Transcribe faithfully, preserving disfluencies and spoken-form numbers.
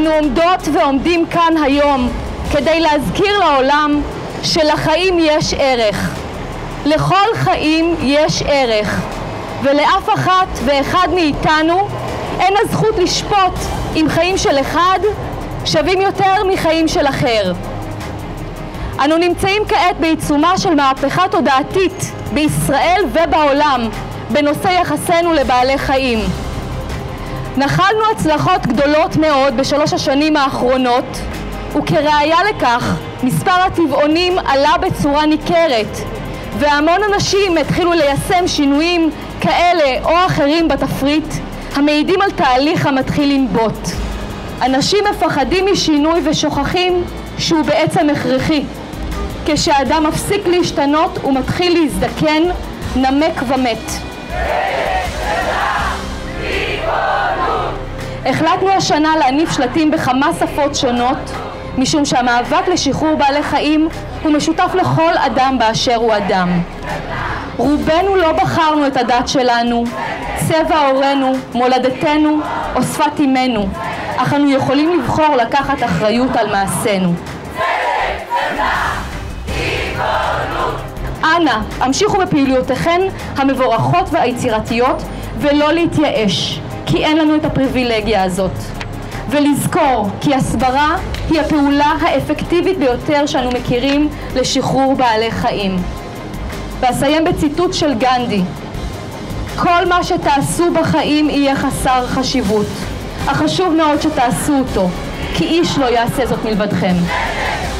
אנו עומדות ועומדים כאן היום כדי להזכיר לעולם שלחיים יש ערך. לכל חיים יש ערך, ולאף אחת ואחד מאיתנו אין הזכות לשפוט אם חיים של אחד שווים יותר מחיים של אחר. אנו נמצאים כעת בעיצומה של מהפכה תודעתית בישראל ובעולם בנושא יחסנו לבעלי חיים. נחלנו הצלחות גדולות מאוד בשלוש השנים האחרונות, וכראיה לכך מספר הטבעונים עלה בצורה ניכרת, והמון אנשים התחילו ליישם שינויים כאלה או אחרים בתפריט המעידים על תהליך המתחיל לנבוט. אנשים מפחדים משינוי ושוכחים שהוא בעצם הכרחי. כשאדם מפסיק להשתנות ומתחיל להזדקן, נמק ומת. החלטנו השנה להניף שלטים בכמה שפות שונות, משום שהמאבק לשחרור בעלי חיים הוא משותף לכל אדם באשר הוא אדם. רובנו לא בחרנו את הדת שלנו, צבע עורנו, מולדתנו או שפת אימנו, אך אנו יכולים לבחור לקחת אחריות על מעשינו. אנא, המשיכו בפעילויותיכן המבורכות והיצירתיות ולא להתייאש, כי אין לנו את הפריבילגיה הזאת. ולזכור כי הסברה היא הפעולה האפקטיבית ביותר שאנו מכירים לשחרור בעלי חיים. ואסיים בציטוט של גנדי: כל מה שתעשו בחיים יהיה חסר חשיבות, אך חשוב מאוד שתעשו אותו, כי איש לא יעשה זאת מלבדכם.